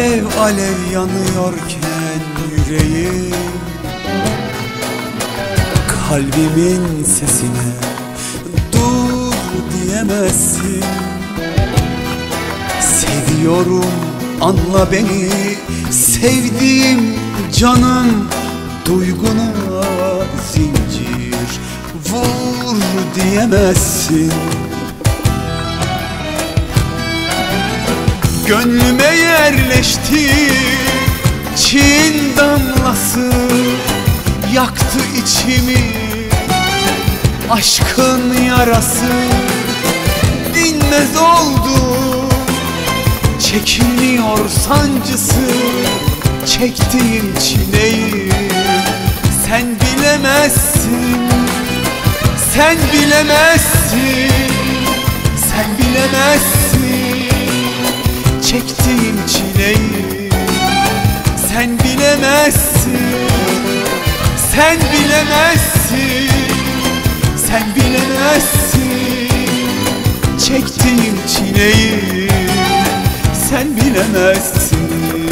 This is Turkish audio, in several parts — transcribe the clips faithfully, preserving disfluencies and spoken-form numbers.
Alev alev yanıyorken yüreğim, kalbimin sesine dur diyemezsin. Seviyorum, anla beni, sevdiğim canım. Duyguna zincir vur diyemezsin. Gönlüme yerleşti çin damlası, yaktı içimi aşkın yarası. Dinmez oldu, çekilmiyor sancısı, çektiğim çileyi. Sen bilemezsin, sen bilemezsin, sen bilemezsin çektiğim çileyi. Sen bilemezsin, sen bilemezsin, sen bilemezsin çektiğim çileyi. Sen bilemezsin.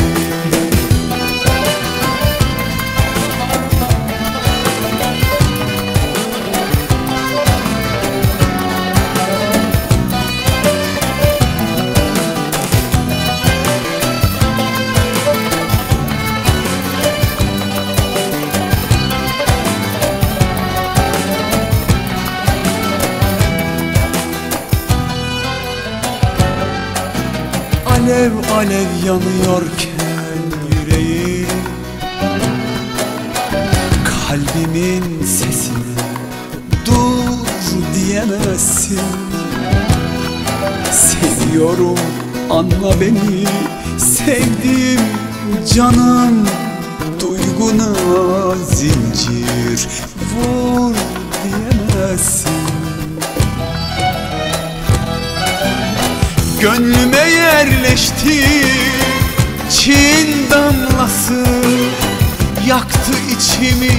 Alev alev yanıyorken yüreğim, kalbimin sesine dur diyemezsin. Seviyorum, anla beni, sevdiğim canım. Duyguna zincir vur diyemezsin. Gönlüme yerleşti çin damlası, yaktı içimi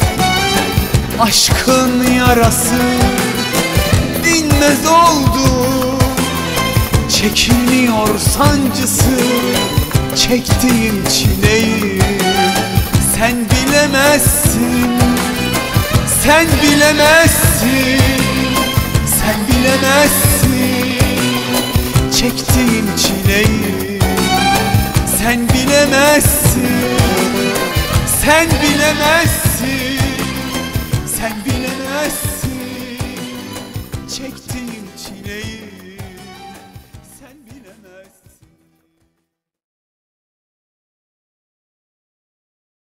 aşkın yarası. Dinmez oldu, çekilmiyor sancısı, çektiğim çileyi. Sen bilemezsin, sen bilemezsin, sen bilemezsin çektiğim çileyi. Sen bilemezsin, sen bilemezsin, sen bilemezsin çektiğim çileyi.